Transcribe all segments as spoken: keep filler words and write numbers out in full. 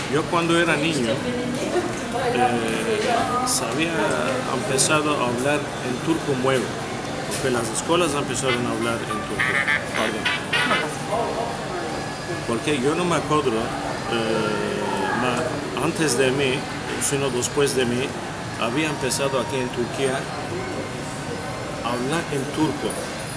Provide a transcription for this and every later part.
Yo cuando era niño eh, sabía, empezado a hablar en turco nuevo, porque las escuelas empezaron a hablar en turco. Perdón. Porque yo no me acuerdo, eh, ma- antes de mí, sino después de mí, había empezado aquí en Turquía a hablar en turco.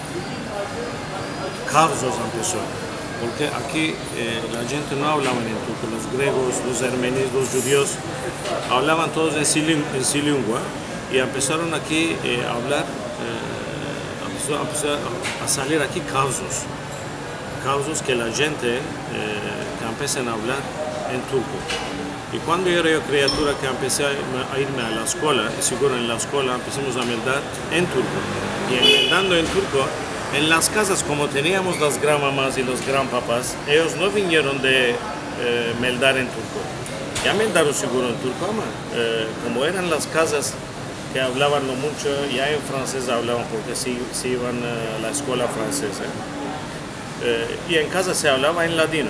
Kavsos empezó, porque aquí eh, la gente no hablaba en turco, los griegos, los armenios, los judíos hablaban todos en su lengua y empezaron aquí eh, a hablar, eh, empezó, empezó a salir aquí Kavsos, Kavsos que la gente eh, que empiezan a hablar en turco. Y cuando yo era yo criatura que empecé a irme a la escuela, y seguro en la escuela empezamos a meldar en turco. Y en meldando en turco, en las casas, como teníamos las granmamás y los granpapás, ellos no vinieron de eh, meldar en turco. Ya meldaron seguro en turco, ama. Eh, como eran las casas que hablaban lo mucho, ya en francés hablaban porque sí, sí iban a la escuela francesa. Eh, y en casa se hablaba en ladino.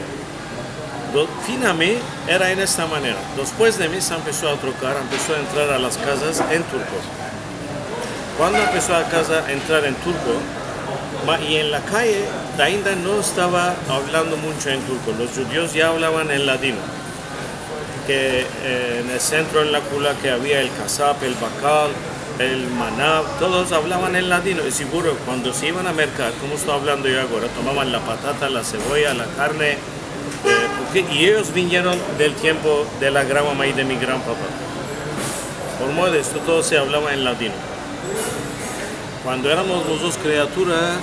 Fin a mí era en esta manera. Después de mí se empezó a trocar, empezó a entrar a las casas en turco. Cuando empezó a casa a entrar en turco, y en la calle ainda no estaba hablando mucho en turco, los judíos ya hablaban en ladino. Que eh, en el centro de la cula que había el kasap, el bacal, el manab, todos hablaban en ladino. Y seguro cuando se iban a mercar, como estoy hablando yo ahora, tomaban la patata, la cebolla, la carne. Eh, porque, y ellos vinieron del tiempo de la gran mamá y de mi gran papá. Por modo de esto todo se hablaba en latino. Cuando éramos los dos criaturas,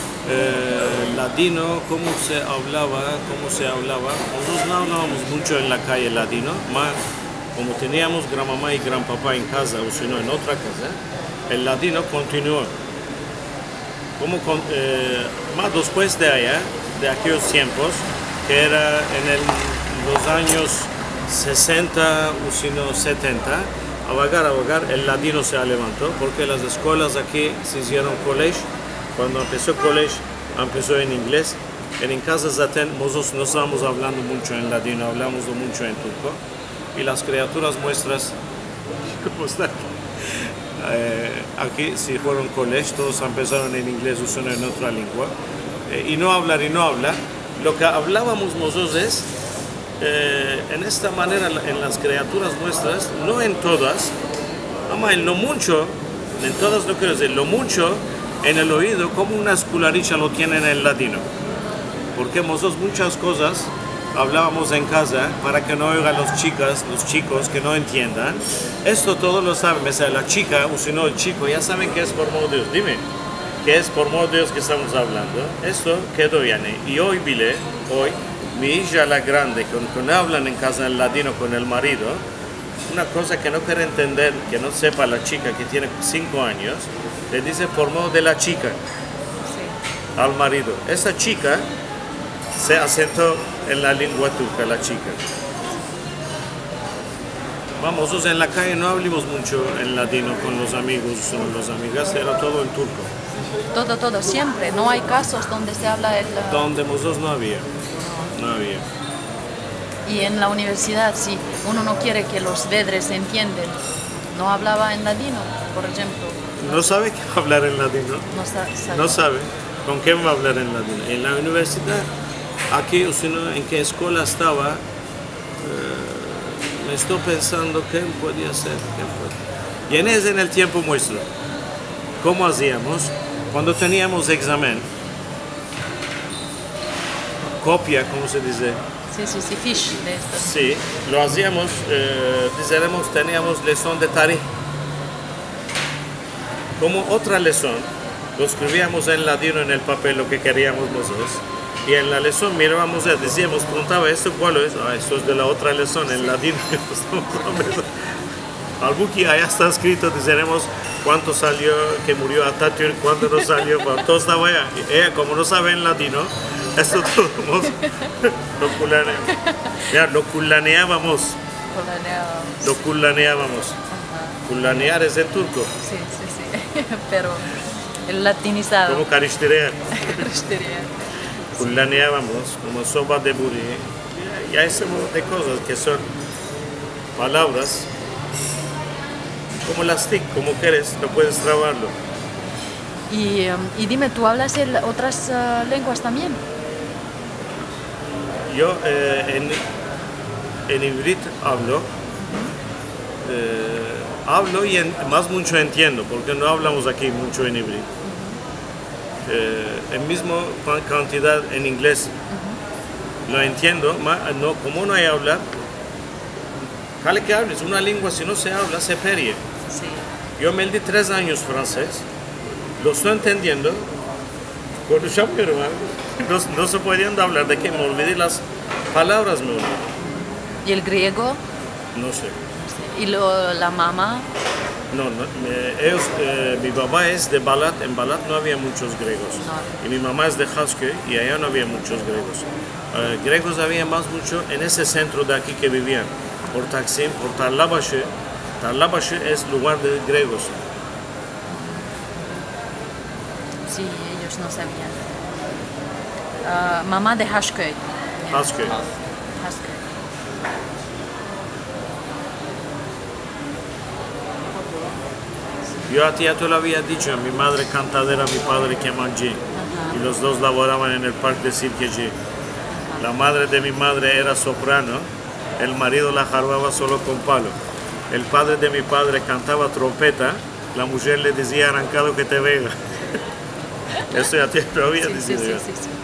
eh, latino, cómo se hablaba, cómo se hablaba. Nosotros no hablábamos mucho en la calle latino, más como teníamos gran mamá y gran papá en casa, o si no en otra casa, el latino continuó. Como con, eh, más después de allá, de aquellos tiempos, que era en el, los años sesenta o si no setenta, a vagar, a vagar, el latino se levantó, porque las escuelas aquí se hicieron colegio. Cuando empezó colegio, empezó en inglés. En casa Zaten, nosotros no estábamos hablando mucho en latino, hablamos mucho en turco. Y las criaturas nuestras, ¿cómo están? Eh, aquí si fueron colegio, todos empezaron en inglés o en otra lengua. Eh, y no hablar y no hablar. Lo que hablábamos nosotros es, eh, en esta manera, en las criaturas nuestras, no en todas, ama, en lo mucho, en todas no quiero decir, lo mucho, en el oído, como una escularicha lo tienen en el latino. Porque nosotros muchas cosas hablábamos en casa para que no oigan los chicas, los chicos que no entiendan. Esto todo lo saben, o sea, la chica, o si no el chico, ya saben que es por modo de Dios. Dime. Que es por modo de Dios que estamos hablando. Esto quedó bien. Y hoy, Vile, hoy, mi hija la grande, cuando hablan en casa en latino con el marido, una cosa que no quiere entender, que no sepa la chica que tiene cinco años, le dice por modo de la chica sí. Al marido. Esa chica se asentó en la lengua turca, la chica. Vamos, nosotros en la calle no hablamos mucho en latino con los amigos, con los amigas, era todo en turco. Todo, todo, siempre. No hay casos donde se habla el... Donde nosotros no había. No había. Y en la universidad, si uno no quiere que los vedres entiendan, no hablaba en latino, por ejemplo. No sabe qué hablar en latino. No sabe. No sabe. ¿Con quién va a hablar en latino? En la universidad, aquí, o si no, en qué escuela estaba, eh, me estoy pensando qué podía ser. Qué podía. Y en ese, en el tiempo nuestro, ¿cómo hacíamos? Cuando teníamos examen, copia, ¿cómo se dice? Sí, sí, sí, fish de esto. Sí, lo hacíamos, eh, diremos, teníamos lección de tarih. Como otra lección, lo escribíamos en latino en el papel lo que queríamos nosotros. Y en la lección mirábamos, decíamos, preguntaba, ¿esto cuál es? Ah, esto es de la otra lección en latino. Algo que allá está escrito, diremos cuánto salió, que murió Atatürk, cuánto no salió, todo estaba allá. Y ella, como no sabe en latino, esto todos lo culaneábamos. Ya, lo culaneábamos. Lo culaneábamos. Culanear es en turco. Sí, sí, sí. Pero el latinizado. Como karıştırıyor. Karıştırıyor. Culaneábamos, como sopa de buri. y hay ese montón de cosas que son palabras como las T I C, como quieres, no puedes trabarlo. Y, um, y dime, ¿tú hablas el, otras uh, lenguas también? Yo eh, en, en hibrid hablo, eh, hablo y en, más mucho entiendo, porque no hablamos aquí mucho en hibrid. Eh, el mismo cantidad en inglés uh-huh. Lo entiendo, no, como no hay hablar, cale que hables una lengua, si no se habla, se pierde. Sí. Yo me di tres años francés, lo estoy entendiendo, no, no se podían hablar de que me olvidé las palabras. Me olvidé. ¿Y el griego? No sé. ¿Y lo, la mamá? No, no me, ellos, eh, mi papá es de Balat, en Balat no había muchos griegos. No. Y mi mamá es de Haskell y allá no había muchos griegos. Uh, griegos había más mucho en ese centro de aquí que vivían, por Taksim, por Tarlabaşı. Tarlabaşı es lugar de griegos. Sí, ellos no sabían. Uh, mamá de Haskell. Haskell. Haskell. Yo a ti ya te lo había dicho, mi madre cantadera, mi padre Kemancı, y los dos laboraban en el parque de Sirkeci. La madre de mi madre era soprano, el marido la jarbaba solo con palo. El padre de mi padre cantaba trompeta, la mujer le decía arrancado que te venga. Eso ya te lo había Sí, dicho. sí, sí, sí, sí.